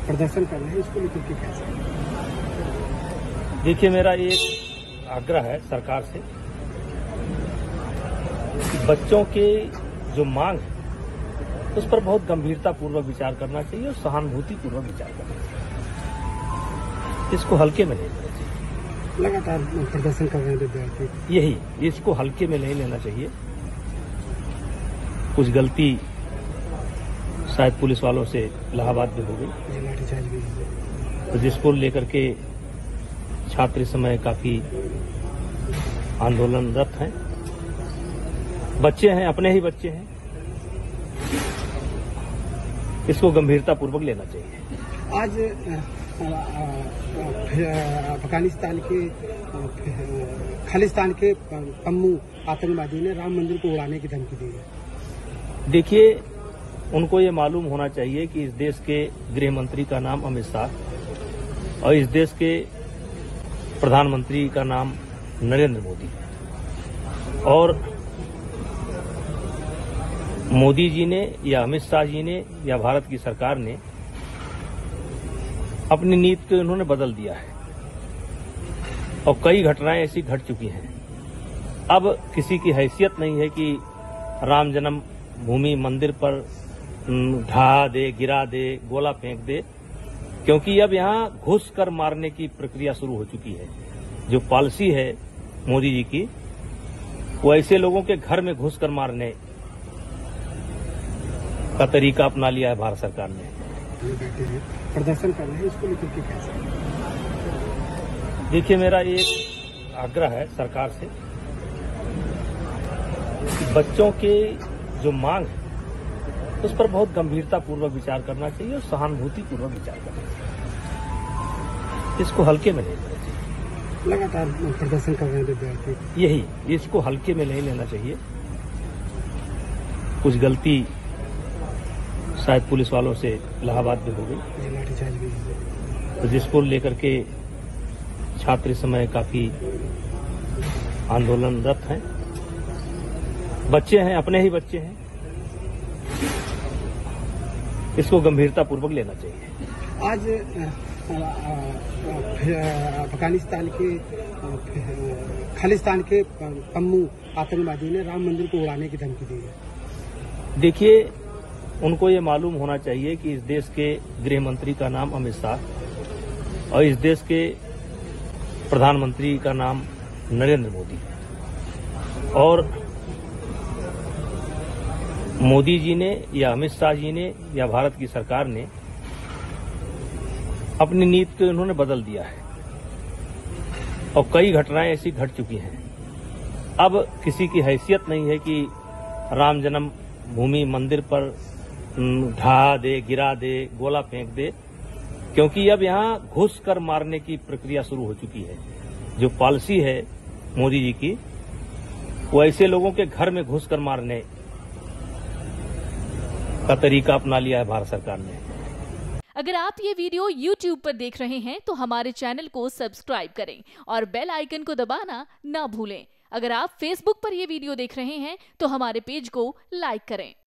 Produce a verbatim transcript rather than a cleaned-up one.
प्रदर्शन कर रहे हैं, इसको लेकर के कैसे? देखिए, मेरा एक आग्रह है सरकार से कि बच्चों के जो मांग है उस पर बहुत गंभीरता पूर्वक विचार करना चाहिए और सहानुभूति पूर्वक विचार करना चाहिए। इसको हल्के में नहीं लेना चाहिए। लगातार प्रदर्शन कर रहे हैं विद्यार्थी, यही इसको हल्के में नहीं लेना चाहिए। कुछ गलती शायद पुलिस वालों से इलाहाबाद में हो गई, लाठीचार्ज भी हुआ, तो जिसको लेकर के छात्र इस समय काफी आंदोलनरत हैं। बच्चे हैं, अपने ही बच्चे हैं, इसको गंभीरता पूर्वक लेना चाहिए। आज अफगानिस्तान के खालिस्तान के पम्मू आतंकवादियों ने राम मंदिर को उड़ाने की धमकी दी है। देखिए, उनको ये मालूम होना चाहिए कि इस देश के गृह मंत्री का नाम अमित शाह और इस देश के प्रधानमंत्री का नाम नरेंद्र मोदी है। और मोदी जी ने या अमित शाह जी ने या भारत की सरकार ने अपनी नीति को इन्होंने बदल दिया है और कई घटनाएं ऐसी घट चुकी हैं। अब किसी की हैसियत नहीं है कि राम जन्म भूमि मंदिर पर ढहा दे, गिरा दे, गोला फेंक दे, क्योंकि अब यहां घुस कर मारने की प्रक्रिया शुरू हो चुकी है। जो पॉलिसी है मोदी जी की, वो ऐसे लोगों के घर में घुस कर मारने का तरीका अपना लिया है भारत सरकार ने। प्रदर्शन कर रहे हैं, इसको लेकर के कैसे? देखिए, मेरा एक आग्रह है सरकार से कि बच्चों के जो मांग है उस पर बहुत गंभीरता पूर्वक विचार करना चाहिए और सहानुभूति पूर्वक विचार करना चाहिए। इसको हल्के में नहीं लेना चाहिए। लगातार प्रदर्शन कर रहे हैं विद्यार्थी, यही इसको हल्के में नहीं लेना चाहिए। कुछ गलती शायद पुलिस वालों से इलाहाबाद में हो गई, लाठीचार्ज भी हुआ, तो जिसको लेकर के छात्र इस समय काफी आंदोलनरत हैं। बच्चे हैं, अपने ही बच्चे हैं, इसको गंभीरता पूर्वक लेना चाहिए। आज अफगानिस्तान के खालिस्तान के पम्मू आतंकवादियों ने राम मंदिर को उड़ाने की धमकी दी है। देखिए, उनको ये मालूम होना चाहिए कि इस देश के गृह मंत्री का नाम अमित शाह और इस देश के प्रधानमंत्री का नाम नरेंद्र मोदी है। और मोदी जी ने या अमित शाह जी ने या भारत की सरकार ने अपनी नीति को इन्होंने बदल दिया है और कई घटनाएं ऐसी घट चुकी हैं। अब किसी की हैसियत नहीं है कि राम जन्म भूमि मंदिर पर ढहा दे, गिरा दे, गोला फेंक दे, क्योंकि अब यहां घुस कर मारने की प्रक्रिया शुरू हो चुकी है। जो पॉलिसी है मोदी जी की, वो ऐसे लोगों के घर में घुस कर मारने का तरीका अपना लिया है भारत सरकार ने। अगर आप ये वीडियो यूट्यूब पर देख रहे हैं तो हमारे चैनल को सब्सक्राइब करें और बेल आइकन को दबाना ना भूलें। अगर आप फेसबुक पर ये वीडियो देख रहे हैं तो हमारे पेज को लाइक करें।